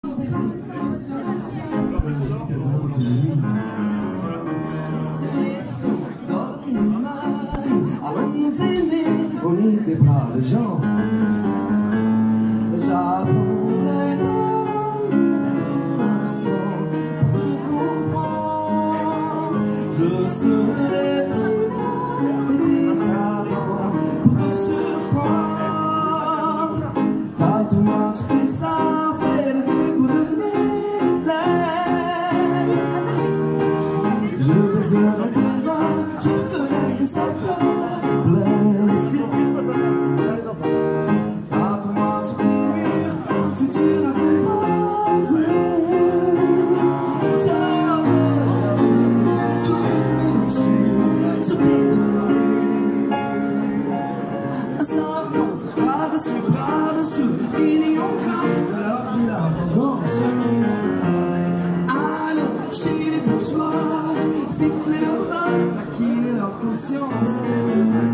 Avant de nous aimer, on était braves gens. J'apprendrai dans ton accent pour te comprendre. Je serai froid et décadent pour te surprendre. Tatoue-moi sur tes seins, fais des trucs pour devenir l'air. Je baiserai tes mains, je ferai que ça te plaise. Tatoue-moi sur tes murs, un futur à composer. J'enverrai toutes mes luxures sur tes deux murs. Sortons par-dessus, ils y ont craint de leur vie arrogance. Allons chez les bourgeois, siffler leur rôle, taquiner leur conscience.